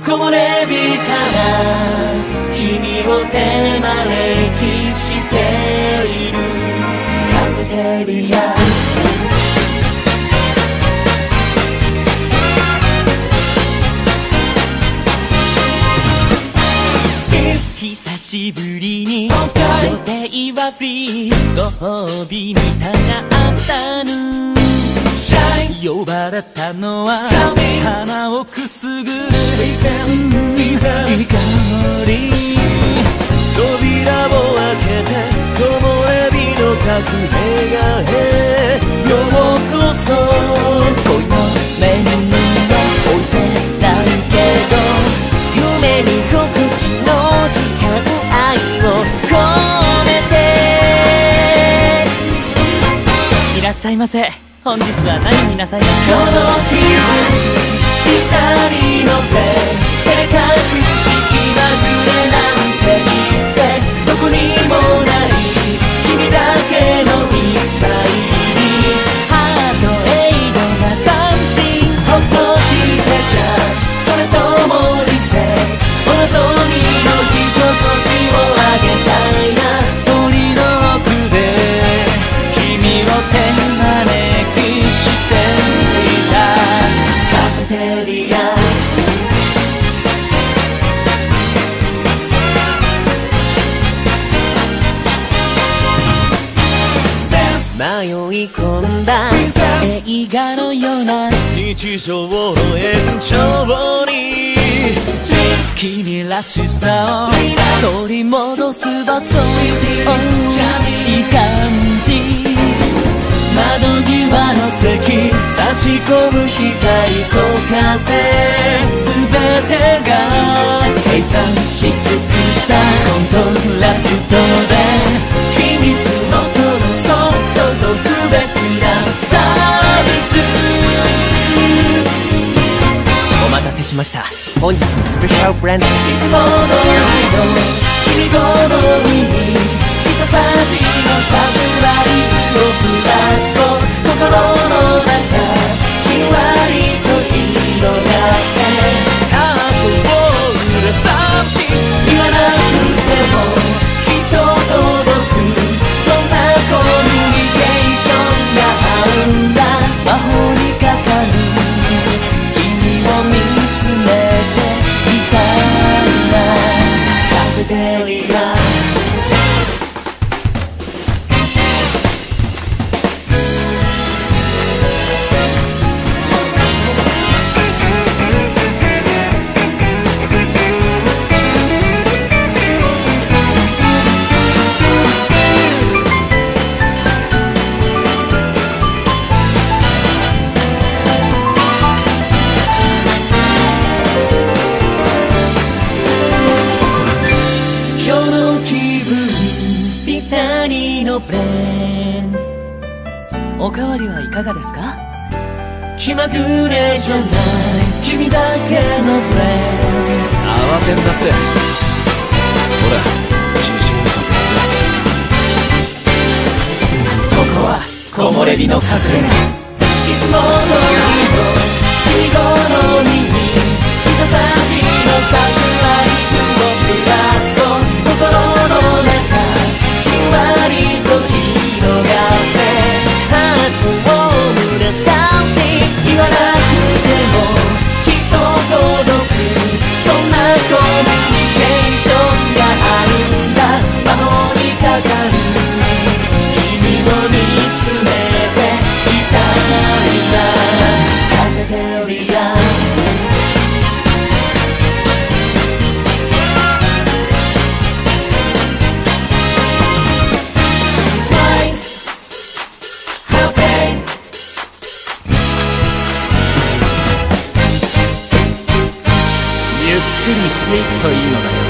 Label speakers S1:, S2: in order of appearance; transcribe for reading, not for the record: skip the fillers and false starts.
S1: 木漏れ日から君を手招きしているカフェテリア久しぶりに予定はフリーご褒美みたがあったの呼ばれたのは鼻をくすぐるいい香り扉を開けて木漏れ日の隠れ家へようこそ恋のメニューは置いてないけど夢見心地の時間愛を込めていらっしゃいませ本日は何になさいますかこの気分ぴったりの手照れ隠し気まぐれなんて言ってどこにもない君だけのいっぱいにハートエイドが三振ほっとしてジャッジそれとも理性お望みのひとときをあげたいな鳥の奥で君を手招きしていたカフェテリア迷い込んだ映画のような日常の延長に君らしさを取り戻す場所いい感じ窓際の席差し込む光と風全てが計算し尽くしたコントラストで秘密のそのそっと特別なサービスお待たせしました本日のスペシャルブレンドですいつもの君好みに一さじのサプライズをプラスと心の中じんわりと広がって過去を裏さし言わなくてもきっと届くそんなコミュニケーションがあるんだ魔法にかかる君を見つめていたんだカフェテリアおかわりはいかがですか気まぐれじゃない君だけのブレン
S2: 慌てんなってほら自信作
S1: ここは木漏れ日の隠れ家いつもの君好みに一さじのサプライズをプラスと心の中じんわりと広がって言わなくてもきっと届くそんなコミュニケーションがあるんだ魔法にかかる君を見つめていたいなカフェテリアしていくといいのだよ